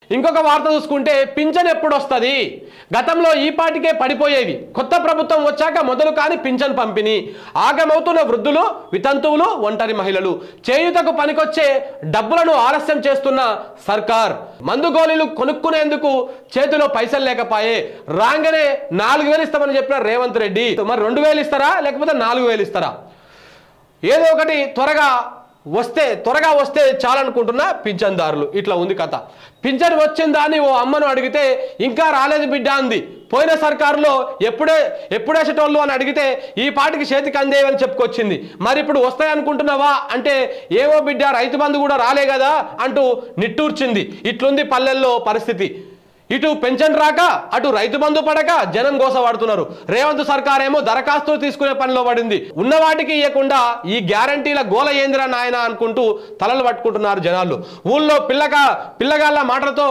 ఇంకొక వార్త చూసుకుంటే పింఛన్ ఎప్పుడు వస్తుంది? గతంలో ఈ పాటికే పడిపోయేవి. కొత్త ప్రభుత్వం వచ్చాక మొదలు కాని పింఛన్ పంపిణీ. ఆగమవుతున్న వృద్ధులు, వితంతువులు, ఒంటరి మహిళలు. చేయుతకు పనికొచ్చే డబ్బులను ఆలస్యం చేస్తున్న సర్కార్. మందు గోళీలు కొనుక్కునేందుకు చేతిలో పైసలు లేకపోయే. రాగానే 4000 ఇస్తామని చెప్పిన రేవంత్ రెడ్డి. మరి 2000 ఇస్తారా లేకపోతే 4000 ఇస్తారా? ఏదో ఒకటి త్వరగా వస్తే చాలనుకుంటున్న పింఛన్దారులు. ఇట్లా ఉంది కథ. పింఛన్ వచ్చిందా అని ఓ అమ్మను అడిగితే ఇంకా రాలేదు బిడ్డ అంది. పోయిన సర్కారులో ఎప్పుడేసేటోళ్ళు అని అడిగితే ఈ పాటికి చేతికి అందేవని చెప్పుకొచ్చింది. మరి ఇప్పుడు వస్తాయనుకుంటున్నావా అంటే ఏవో బిడ్డ రైతు బంధు కూడా రాలే కదా అంటూ నిట్టూర్చింది. ఇట్లుంది పల్లెల్లో పరిస్థితి. ఇటు పెన్షన్ రాక అటు రైతు బంధు పడక జనం గోసపడుతున్నారు. రేవంత్ సర్కార్ ఏమో దరఖాస్తులు తీసుకునే పనిలో పడింది. ఉన్న వాటికి ఇవ్వకుండా ఈ గ్యారంటీల గోల ఏందిరా నాయన అనుకుంటూ తలలు పట్టుకుంటున్నారు జనాలు. ఊళ్ళో పిల్లగాళ్ళ మాటలతో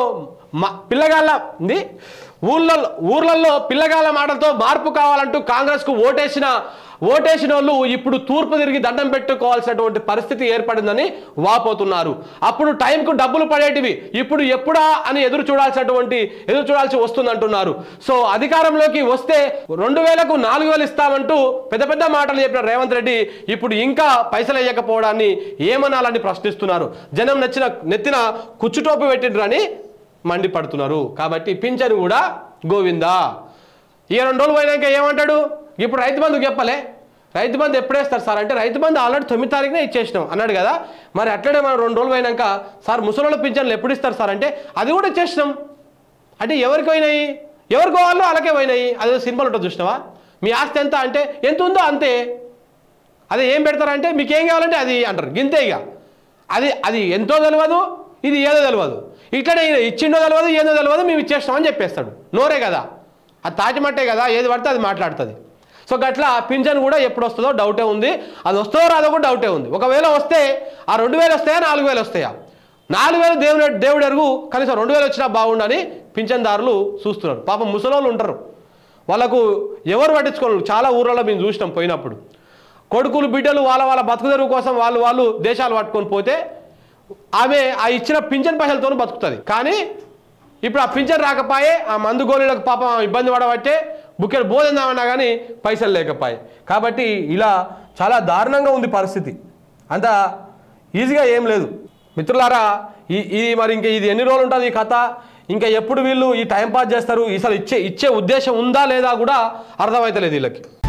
ఊర్లలో పిల్లగాళ్ళ మాటలతో మార్పు కావాలంటూ కాంగ్రెస్కు ఓటేసిన వాళ్ళు ఇప్పుడు తూర్పు తిరిగి దండం పెట్టుకోవాల్సినటువంటి పరిస్థితి ఏర్పడిందని వాపోతున్నారు. అప్పుడు టైంకు డబ్బులు పడేటివి, ఇప్పుడు ఎప్పుడా అని ఎదురు చూడాల్సి వస్తుందంటున్నారు. సో అధికారంలోకి వస్తే 2000కు 4000 ఇస్తామంటూ పెద్ద మాటలు చెప్పిన రేవంత్ రెడ్డి ఇప్పుడు ఇంకా పైసలు వేయకపోవడాన్ని ఏమనాలని ప్రశ్నిస్తున్నారు. జనం నెత్తిన కుచ్చుటోపు పెట్టిండ్రని మండిపడుతున్నారు. కాబట్టి పింఛను కూడా గోవిందా. ఈ 2 రోజులు పోయినాక ఏమంటాడు? ఇప్పుడు రైతు బంధుకు చెప్పలే. రైతు బంధు ఎప్పుడేస్తారు సార్ అంటే రైతు బంధు ఆల్రెడీ 9 తారీఖునే ఇచ్చేసినాం అన్నాడు కదా. మరి అట్లనే మనం 2 రోజులు పోయినాక సార్ ముసలోళ్ళ పింఛన్లు ఎప్పుడు ఇస్తారు సార్ అంటే అది కూడా ఇచ్చేసినాం. అంటే ఎవరికి పోయినాయి? ఎవరికి వాళ్ళు అలాగే పోయినాయి. అదే సినిమాలు ఉంటుంది చూసినావా? మీ ఆస్తి ఎంత అంటే ఎంత ఉందో అంతే. అదే ఏం పెడతారంటే మీకు ఏం కావాలంటే అది అంటారు. గింతే. ఇక అది ఎంతో తెలియదు, ఇది ఏదో తెలియదు. ఇట్లనే ఇచ్చిండో తెలియదు, ఏదో తెలియదు, మేము ఇచ్చేస్తామని చెప్పేస్తాడు. నోరే కదా, అది తాటిమట్టే కదా, ఏది పడితే అది మాట్లాడుతుంది. సో గట్లా పింఛన్ కూడా ఎప్పుడు వస్తుందో డౌటే ఉంది. అది వస్తుందో రాదో కూడా డౌటే ఉంది. ఒకవేళ వస్తే ఆ 2000 వస్తాయా 4000 వస్తాయా? 4000 దేవుడు ఎరుగు, కనీసం 2000 వచ్చినా బాగుండని పింఛన్దారులు చూస్తున్నారు. పాపం ముసలోళ్ళు ఉంటారు, వాళ్ళకు ఎవరు పట్టించుకోరు. చాలా ఊర్లలో మేము చూసినాం పోయినప్పుడు. కొడుకులు బిడ్డలు వాళ్ళ బతుకుదెరువు కోసం వాళ్ళు దేశాలు పట్టుకొని పోతే ఆమె ఆ ఇచ్చిన పింఛన్ పైసలతో బతుకుతుంది. కానీ ఇప్పుడు ఆ పింఛన్ రాకపోయే, ఆ మందు గోళీలకు పాపం ఇబ్బంది పడబట్టే బుక్కెడు బోధిందామన్నా కానీ పైసలు లేకపోయాయి. కాబట్టి ఇలా చాలా దారుణంగా ఉంది పరిస్థితి. అంత ఈజీగా ఏం లేదు మిత్రులారా. మరి ఇంకా ఇది ఎన్ని రోజులు ఉంటుంది ఈ కథ? ఇంకా ఎప్పుడు వీళ్ళు ఈ టైంపాస్ చేస్తారు? అసలు ఇచ్చే ఉద్దేశం ఉందా లేదా కూడా అర్థమవుతలేదు వీళ్ళకి.